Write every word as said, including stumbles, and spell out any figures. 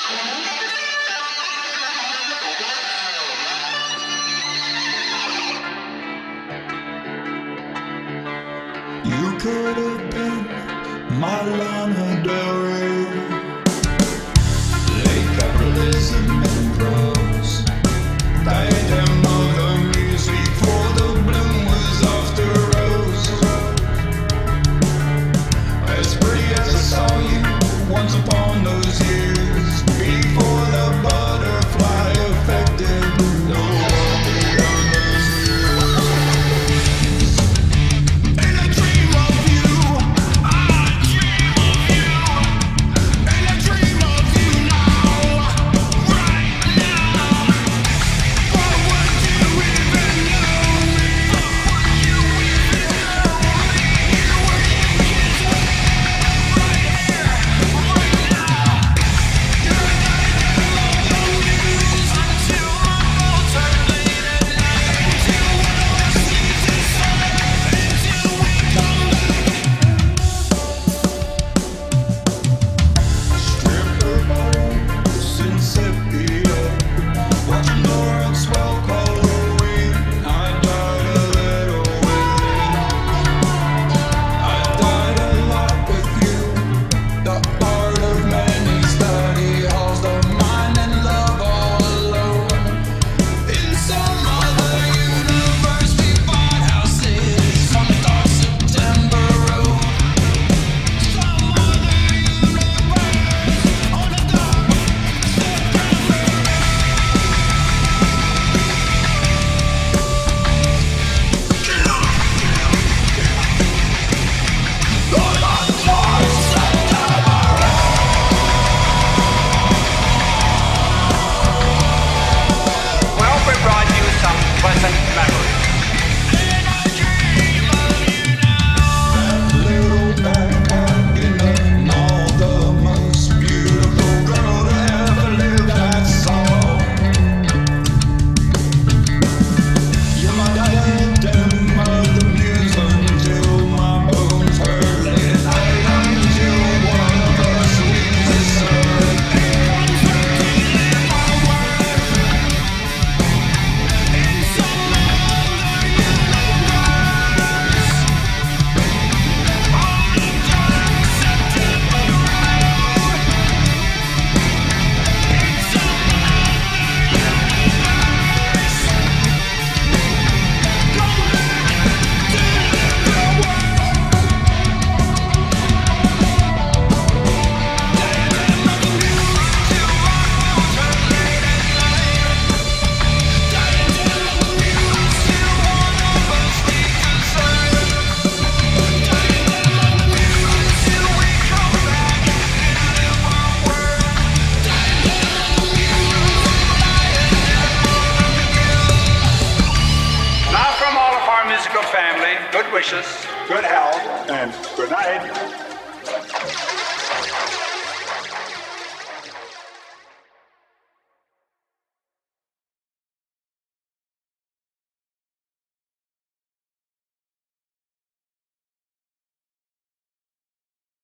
You could have been my Lana Del Rey. Late capitalism and prose. Diadem of the Muse before the bloom was off the rose. As pretty as I saw you once upon those years, before the butterfly affected the world beyond those years. And I dream of you, I dream of you, and I dream of you now, right now. But would you even know me? But would you even know me? Were you kidding? Right here, right now. You're the Diadem of the Muse until my bones are laid at night. Until one of us needs to say, until we come back. Stripper bones in sepia, watching the world swell Halloween. I died a little waiting. I died a lot with you. The art of many study halls, the mind and love all alone. In some other universe, we bought houses on the dark September road. Some other universe on the dark September road. We hope we brought you some pleasant memories. And I dream of you now. That little backpack in the mall, the most beautiful girl to ever live, I saw. You're my diadem of the Muse until my bones hurt late at night, until one of us leaves this earth. Now from all of our musical family, good wishes, good health, And good night.